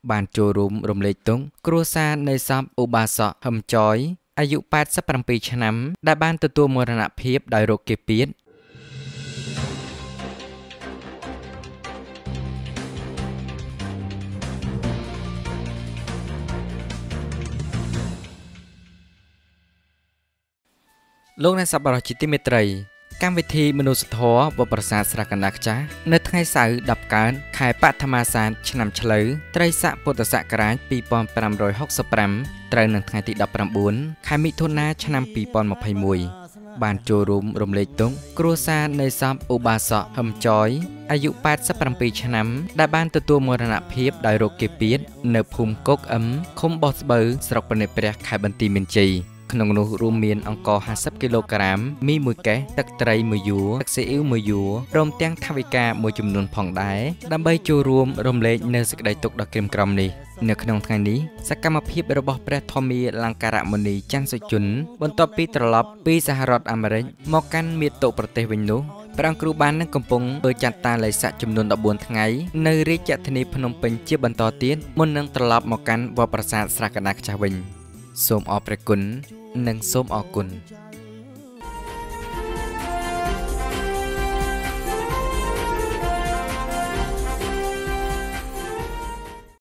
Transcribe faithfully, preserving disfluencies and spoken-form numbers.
បានចូលរួមរំលែកទុក្ខគ្រួសារនៃសពឧបាសកហឹមចយអាយុแปดสิบเจ็ดឆ្នាំដែលបានទទួលមរណភាពដោយរោគគាពៀតលោកអ្នកសប្បុរសជាទីមេត្រីកម្មវិធីមនុស្សធម៌វត្តប្រាសាទស្រះកណ្ដាលខ្ចាស់នៅថ្ងៃសៅរ៍ដប់កើតខែបឋមសាទឆ្នាំឆ្លូវត្រីស័កពុទ្ធសករាជពីរពាន់ប្រាំរយហកសិបប្រាំត្រូវនឹងថ្ងៃទីដប់ប្រាំបួនខែមិថុនាឆ្នាំពីរពាន់ម្ភៃមួយបានចូលរួមរំលែកទុក្ខគ្រួសារនៃសពឧបាសកហឹមចយអាយុแปดสิบเจ็ดឆ្នាំដែលបានទទួលមរណភាពដោយរោគគាពៀតនៅភូមិគោកអឹមឃុំបោះស្បូវស្រុកព្រះនេព្រះខេត្តបន្ទាយមានជ័យក្នុងនោះរួមមានអង្ករห้าสิบគីឡូក្រាមមីមួយកេសទឹកត្រីមួយយួរទឹកស៊ីអ៊ីវមួយយួរព្រមទាំងថវិកាមួយចំនួនផងដែរដើម្បីចូលរួមរំលែកនៅសេចក្តីទុក្ខដ៏ក្រៀមក្រំនេះនៅក្នុងថ្ងៃនេះសកម្មភាពរបស់ព្រះធម្មាលង្ការមុនីច័ន្ទសុជនបន្ទាប់ពីត្រឡប់ពីសហរដ្ឋអាមេរិកមកកាន់មាតុប្រទេសវិញនោះព្រះអង្គគ្រូបាននឹងកំពុងធ្វើចាត់តាល័យស័កចំនួនដប់បួនថ្ងៃនៅរាជធានីភ្នំពេញជាបន្តទៀតមុននឹងត្រឡប់មកកាន់វត្តប្រាសាទស្រះកណ្ដាលខ្ចាស់វិញសូមអរព្រះគុណនិងសូមអរគុណ